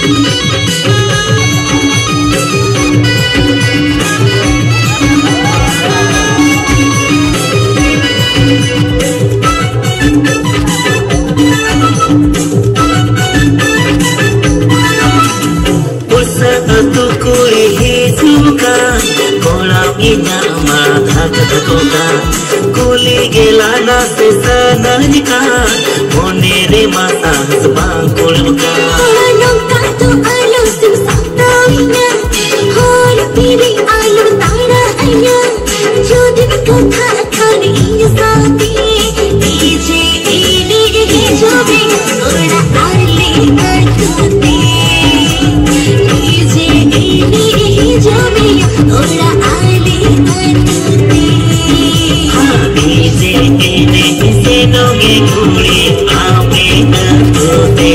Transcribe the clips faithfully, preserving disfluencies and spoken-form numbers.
Kuli gelana sesanajka monere mata sebang kulka along kato alo sim saptaminya hor piri alo tara aya jodi kotha khani ya saati dije ene ge jobe ora ale artute dije ene ge jobe ora ale artute dije ene se noge kuli ame artute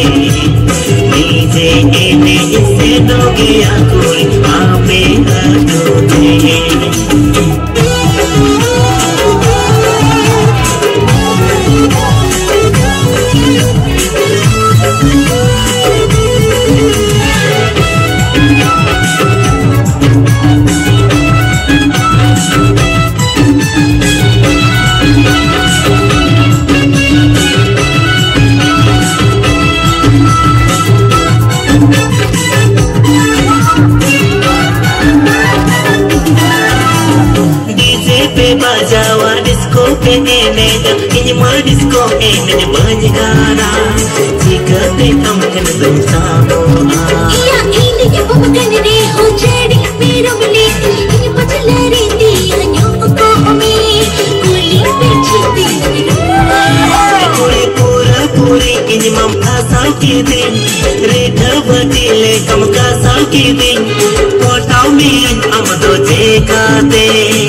dije ene se noge kuli ame artute Bajawa disco ene ini mah disco ene banyak gara jika betam kan bersama iya ini yang bukan ini ho jadi mero mili ini pachalari di hanyo ko me kuli pechiti kuli pura puri ini mam asal kidin reda batile kam kasal kidin potau me amdo jekate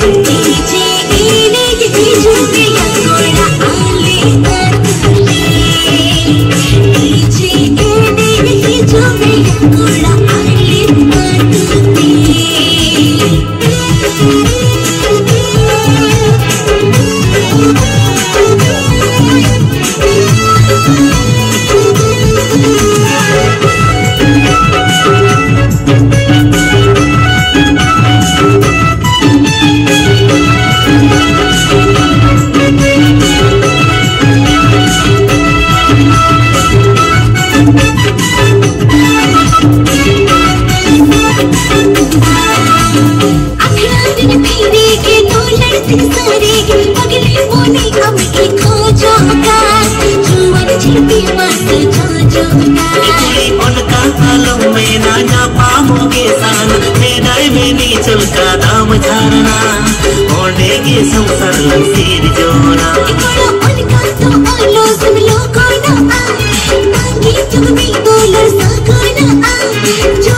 चलका दाम झारना ओंडे के संसार लंसीर जोना इकोड़ा उनका तो आलो सब लोगों ना आ मांगी तुम्हें बोलर साकोना आ